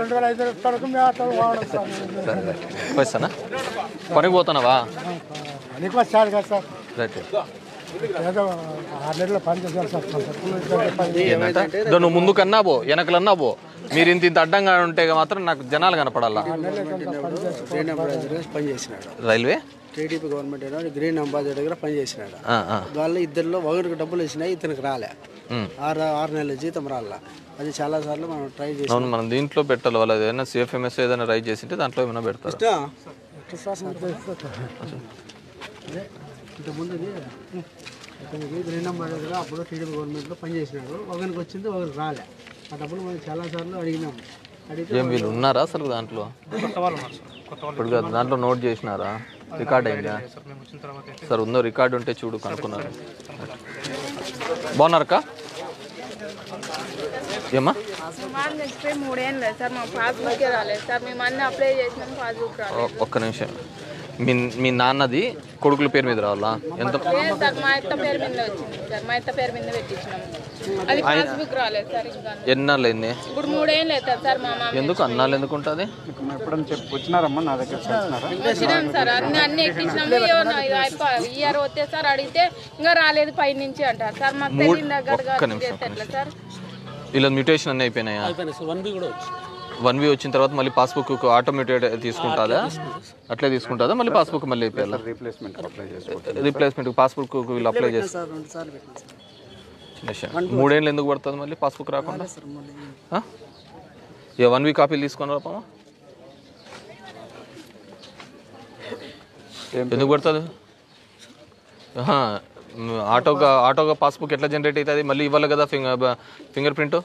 వస్తానా పనికి పోతున్నావా రైట్ నువ్వు ముందు కన్నా పో వెనకలన్నా పో మీరు ఇంత ఇంత అడ్డంగా ఉంటే మాత్రం నాకు జనాలు కనపడాలా railway TDP government green ambassador దగ్గర పనిచేసినాడు వాళ్ళు ఇద్దరిలో ఒకరికి డబ్బులు ఇచ్చినాయి ఇతనికి రాలే 6 నెలల జీతం రాలా అది చాలా సార్లు మనం ట్రై చేసి అవును మనం దీంట్లో పెట్టాలి వాళ్ళు ఏదైనా సిఎఫ్ఎంఎస్ ఏదైనా రైట్ చేసింటే దాంట్లో ఏమైనా పెడతారు ఇంతకుముందు ఇతనికి గ్రీన్ అంబాసిడర్ అప్పుడు టీడీపీ గవర్నమెంట్లో పనిచేసినాడు ఒకరికి వచ్చింది ఒకరికి రాలే ఆ డబ్బులు మనం చాలా సార్లు అడిగినాము ఏం వీళ్ళు ఉన్నారా అసలు దాంట్లో ఇప్పుడు దాంట్లో నోట్ చేసినారా రికార్డ్ అయిందా సార్ ఉందో రికార్డు ఉంటే చూడు కనుక్కున్నారు బాగున్నారక్క ఏమ్మా ఒక్క నిమిషం మీ నాన్నది కొడుకుల పేరు మీద రావాలా ఎంత ఎన్నాళ్ళు అయింది ఎందుకు అన్నాళ్ళు ఎందుకు ఉంటుంది వచ్చినారమ్మా నా దగ్గర సార్ అన్ని ఎక్కించినాము ఇయర్ వస్తే సార్ అడిగితే ఇంకా రాలేదు పై నుంచి అంటారు సార్ మాకు తెలియదు సార్ ఇలా మ్యూటేషన్ అన్నీ అయిపోయినాయా 1B వచ్చిన తర్వాత మళ్ళీ పాస్బుక్ ఆటోమేటెడ్ తీసుకుంటుందా అట్లే తీసుకుంటుందా మళ్ళీ పాస్బుక్ మళ్ళీ అయిపోయాలి రీప్లేస్మెంట్ పాస్బుక్ వీళ్ళు అప్లై చేస్తారు 3 ఏళ్ళు ఎందుకు పడుతుంది మళ్ళీ పాస్బుక్ రాకుండా 1B కాపీలు తీసుకొని రాపమ్మా ఎందుకు పడుతుంది ఆటోగా పాస్బుక్ ఎట్లా జనరేట్ అవుతుంది మళ్ళీ ఇవ్వాలి కదా ఫింగర్ ప్రింట్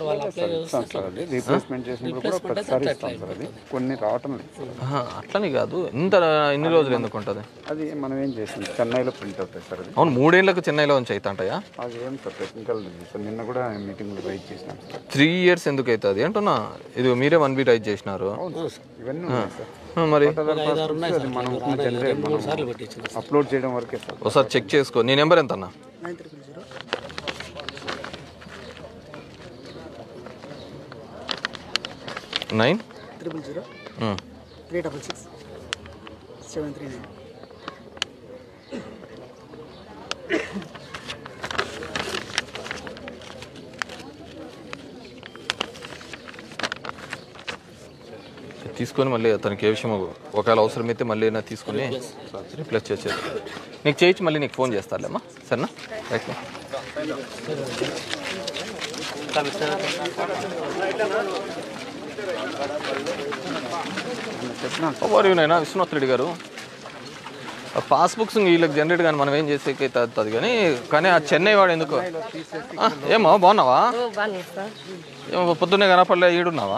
కొన్ని రావటం అట్లని కాదు ఇన్ని రోజులు ఎందుకు ఉంటుంది అది మనం ఏం చేస్తాం చెన్నైలో ప్రింట్ అవుతాయి సార్ అది అవును 3 ఏళ్ళకి చెన్నైలో నుంచి అవుతాంటాయా అది ఏం సార్ టెక్నికల్ సార్ నిన్న కూడా మీటింగ్లో రైట్ చేసినాం సార్ 3 years ఎందుకు అవుతుంది అంటున్నా ఇది మీరే 1B రైట్ చేసినారు ఇవన్నీ మరి మనం అప్లోడ్ చేయడం వరకే సార్ ఒకసారి చెక్ చేసుకో నీ నెంబర్ ఎంత అన్నా 900-366-739 తీసుకొని మళ్ళీ తనకి ఏ విషయం ఒకవేళ అవసరమైతే మళ్ళీ అయినా తీసుకొని రిప్లేస్ చేసేది నీకు చేయించి మళ్ళీ నీకు ఫోన్ చేస్తాలేమ్మా సరేనా రైట్ చెప్పినా విశ్వనాథ్ రెడ్డి గారు పాస్బుక్స్ వీళ్ళకి జనరేట్ కానీ మనం ఏం చేసేకైతే అవుతుంది కానీ ఆ చెన్నై వాడు ఎందుకు ఏమో బాగున్నావా ఏమో పొద్దున్నే కనపడలే ఈడున్నావా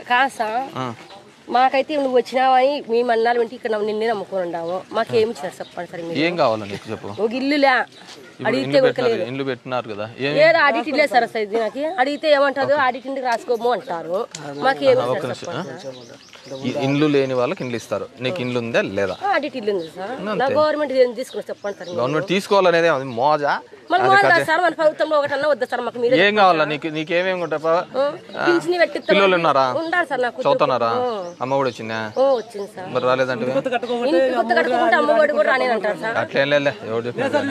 మాకైతే నువ్వు వచ్చినావని మేము అన్నాలు వింటే ఇక్కడ నిన్నే నమ్ముకొని ఉన్నాము మాకేమి ఇచ్చినారు చెప్పండి సార్ ఏం కావాలా నీకు చెప్పు ఒక ఇల్లులే అడిగితే ఇల్లు పెట్టినారు కదా ఏదో ఆడిట్ ఇల్లే సార్ ఇది నాకు అడిగితే ఏమంటారు ఆడిట్ ఇంటికి రాసుకోము అంటారు మాకేమి ఇండ్లు లేని వాళ్ళకి ఇండ్లు ఇస్తారు నీకు ఇండ్లు ఉందా లేదా ఆడిట్ ఇల్లు ఉంది సార్ గవర్నమెంట్ తీసుకుని చెప్పండి సార్ గవర్నమెంట్ తీసుకోవాలనేది మోజా సార్ మన ప్రభుత్వంలో ఒకటన్నా వద్దా సార్ మాకు ఏం కావాలా నీకేమేమి ఉంటాయి పిల్లలు ఉన్నారా చదువుతున్నారా అమ్మ కూడా వచ్చిందా వచ్చింది సార్ మరి రాలేదంటే అట్లేం లేదు ఎవరు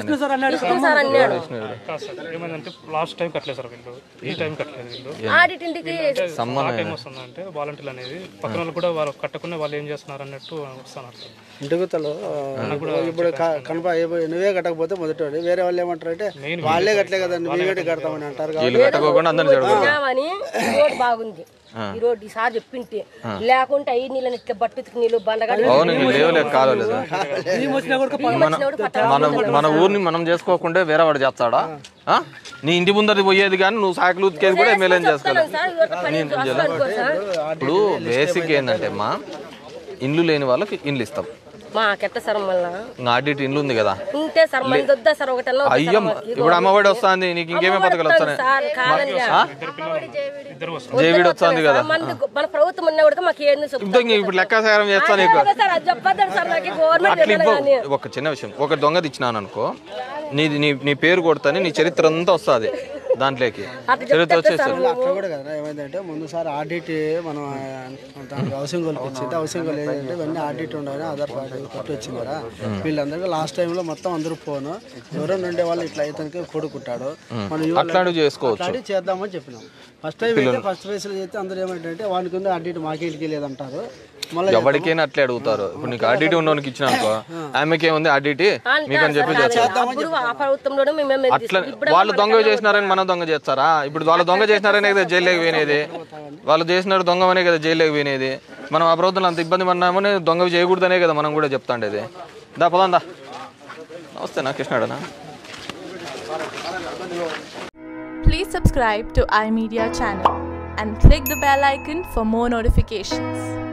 వాలంటీర్లు అనేది పక్కన వాళ్ళు కూడా వాళ్ళు కట్టకుండా వాళ్ళు ఏం చేస్తున్నారు అన్నట్టు వస్తున్నారు ఇంటిగుతలో ఇప్పుడు నువ్వే కట్టకపోతే మొదటి వేరే వాళ్ళు ఏమంటారు అంటే వాళ్ళే కట్టలే కదండి మేమే కడతామని అంటారు బాగుంది ఈ రోడ్డు ఈసారి చెప్పింటే లేకుంటే అయ్యి నీళ్ళని ఇట్లా బట్టుకు నీళ్ళు బండగాడు మన ఊరిని మనం చేసుకోకుండా వేరే వాడు చేస్తాడా నీ ఇంటి ముందర పోయేది కానీ నువ్వు సాకులు ఉతికేది కూడా ఎమ్మెల్యే చేసుకోవాలి ఇప్పుడు బేసిక్ ఏంటంటే అమ్మా ఇండ్లు లేని వాళ్ళకి ఇండ్లు ఇస్తాం ఆడిట్ ఇండ్లు ఉంది కదా అయ్యో ఇప్పుడు అమ్మఒడి వస్తుంది నీకు ఇంకేమే పథకాలు వస్తాయి జేవిడి వస్తుంది కదా ఇప్పుడు లెక్కాచారం చేస్తా నీకు అట్లా ఒక చిన్న విషయం ఒక దొంగది ఇచ్చినాను అనుకో నీ పేరు కొడతానే నీ చరిత్ర అంతా వస్తుంది దాంట్లోకి చరిత్ర వచ్చేస్తారు. అక్కడ కూడా కదా ఏమైందంటే ముందుసారి ఆడిట్ మనం దానికి హౌసింగ్ వాళ్ళకి ఇచ్చింది. హౌసింగ్ వాళ్ళు ఏంటంటే ఇవన్నీ ఆడిట్ ఉండాలని ఆధార్ కార్డు కొట్టి వచ్చింది కదా. వీళ్ళందరికీ లాస్ట్ టైంలో మొత్తం అందరూ ఫోను ఎవరైనా ఉండే వాళ్ళు ఇట్లా ఇతనికి కొడుకుంటాడు మనం అట్లాంటివి చేసుకోవచ్చు చేద్దామని చెప్పినాం. ఫస్ట్ టైం అయితే ఫస్ట్ ఫేస్లో చేస్తే అందరూ ఏమంటే వానికి ఉంది ఆడిట్ మాకేళ్ళకి లేదంటారు. మళ్ళీ ఎవరికైనా అట్లే అడుగుతారు. ఇప్పుడు నీకు ఆడిట్ ఉన్నోనికి ఇచ్చిన అనుకో ఆమెకి ఏముంది ఆడిట్ మీకని చెప్పి అట్లా వాళ్ళు దొంగ చేసినారని మనం దొంగ చేస్తారా? ఇప్పుడు వాళ్ళు దొంగ చేసినారనే కదా జైల్లోకి పోయినది. వాళ్ళు చేసినారు దొంగమనే కదా జైల్లోకి పోయినది. మనం ఆ ప్రభుత్వం అంత ఇబ్బంది పడినామని దొంగ చేయకూడదనే కదా మనం కూడా చెప్తాండేది. దా పదందా. నమస్తే నా కృష్ణాడనా. Please subscribe to iMedia channel and click the bell icon for more notifications.